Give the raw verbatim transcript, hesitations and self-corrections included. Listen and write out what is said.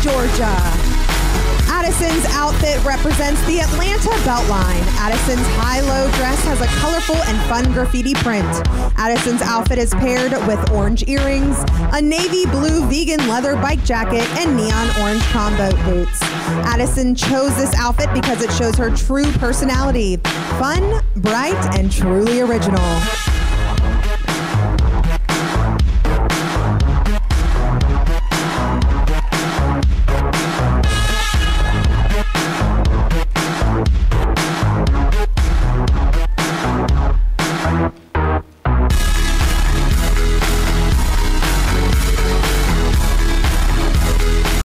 Georgia. Addison's outfit represents the Atlanta Beltline. Addison's high-low dress has a colorful and fun graffiti print. Addison's outfit is paired with orange earrings, a navy blue vegan leather bike jacket, and neon orange combo boots. Addison chose this outfit because it shows her true personality: fun, bright, and truly original.